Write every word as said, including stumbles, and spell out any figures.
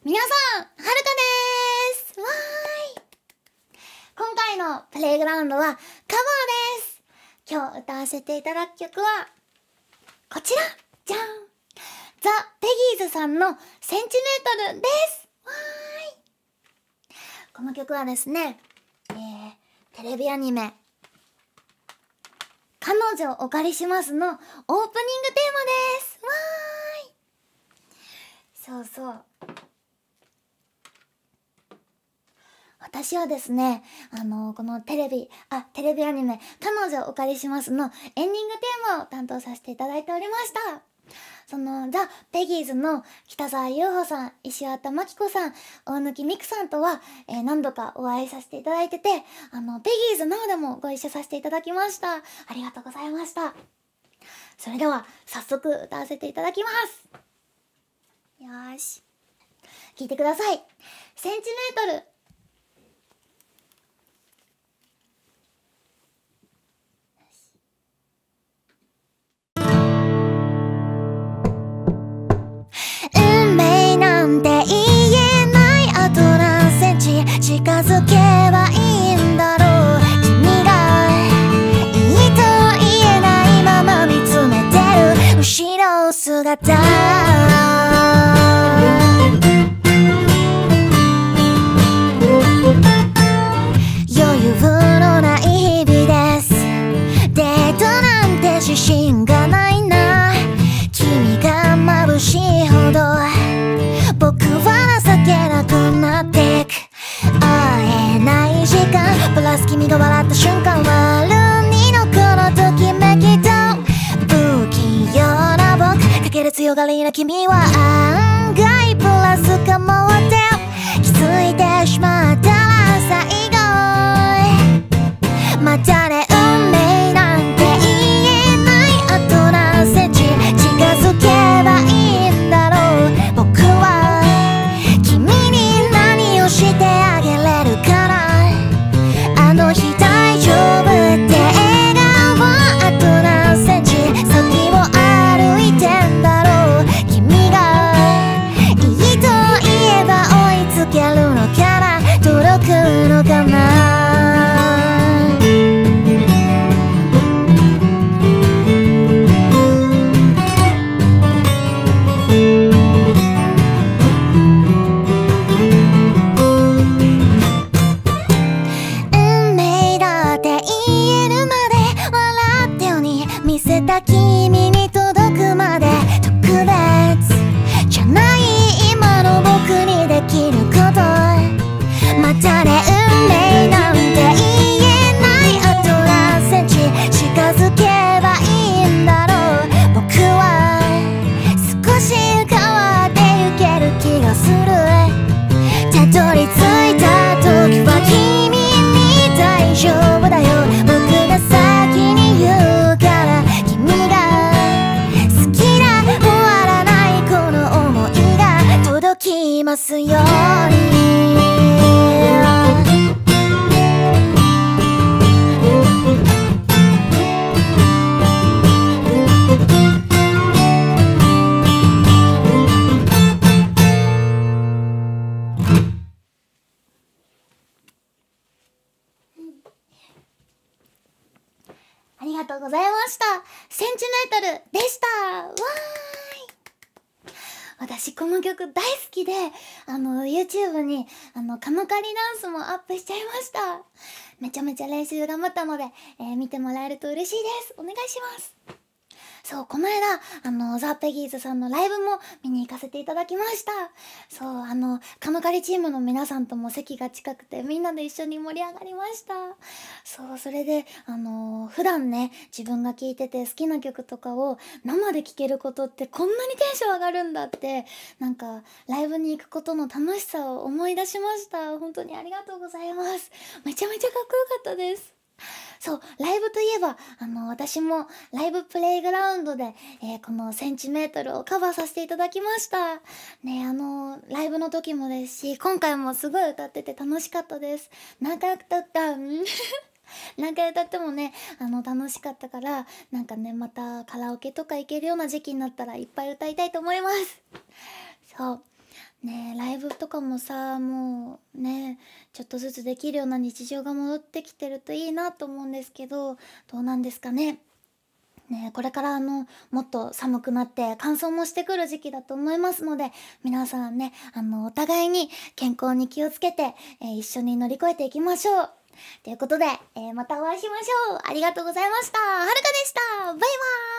皆さん、はるかでーす。わーい。今回のプレイグラウンドはカバーです。今日歌わせていただく曲はこちらじゃん、ザ・ペギーズさんのセンチメートルです。わーい。この曲はですね、えー、テレビアニメ彼女お借りしますのオープニングテーマです。わーい。そうそう、私はですね、あのー、このテレビ、あ、テレビアニメ、彼女お借りしますのエンディングテーマを担当させていただいておりました。その、ザ・ペギーズの北沢優穂さん、石渡真紀子さん、大貫美久さんとは、えー、何度かお会いさせていただいてて、あの、ペギーズ生でもご一緒させていただきました。ありがとうございました。それでは、早速歌わせていただきます。よーし。聴いてください。センチメートル。近づけばいいんだろう。君がいいと言えないまま見つめてる後ろ姿。余裕のない日々です。デートなんて自信がないな。君が眩しいほど僕は情けなくなってく。会えない時間プラス君が笑った瞬間はルニのこのときめきと不器用な僕かける強がりな君は案外プラスかもって気づいてしまったら最後またね運命なんて言えないあと何センチ近づけばいいんだろう。僕は君に何をしてあげれるかな。あの日大丈夫って笑顔あと何センチ先を歩いてんだろう。君がいいと言えば追いつけるのかな、届くのかな。君に届くまで特別じゃない今の僕にできることまたね運命なんて言えないあと何センチ近づけばいいんだろう。僕は少し変わってゆける気がする。たどり着いた時は君に大丈夫だよ僕が先に言うから君が好きだ終わらないこの想いが届きますように。ありがとうございました。センチメートルでした。わーい。私この曲大好きで、あの YouTube にあのカムカリダンスもアップしちゃいました。めちゃめちゃ練習頑張ったので、えー、見てもらえると嬉しいです。お願いします。そう、この間、あの、ザ・ペギーズさんのライブも見に行かせていただきました。そう、あの、カムカリチームの皆さんとも席が近くて、みんなで一緒に盛り上がりました。そう、それで、あの、普段ね、自分が聴いてて好きな曲とかを生で聴けることってこんなにテンション上がるんだって、なんか、ライブに行くことの楽しさを思い出しました。本当にありがとうございます。めちゃめちゃかっこよかったです。そう、ライブといえば、あの、私もライブプレイグラウンドで、えー、このセンチメートルをカバーさせていただきました。ね、あの、ライブの時もですし、今回もすごい歌ってて楽しかったです。何回歌った、ん何回歌ってもね、あの、楽しかったから、なんかね、またカラオケとか行けるような時期になったらいっぱい歌いたいと思います。そう。 ねえ、ライブとかもさ、もうね、ちょっとずつできるような日常が戻ってきてるといいなと思うんですけど、どうなんですかね。ねえ、これからあの、もっと寒くなって乾燥もしてくる時期だと思いますので、皆さんね、あの、お互いに健康に気をつけて、えー一緒に乗り越えていきましょう。ということで、えーまたお会いしましょう。ありがとうございました。はるかでした。バイバーイ。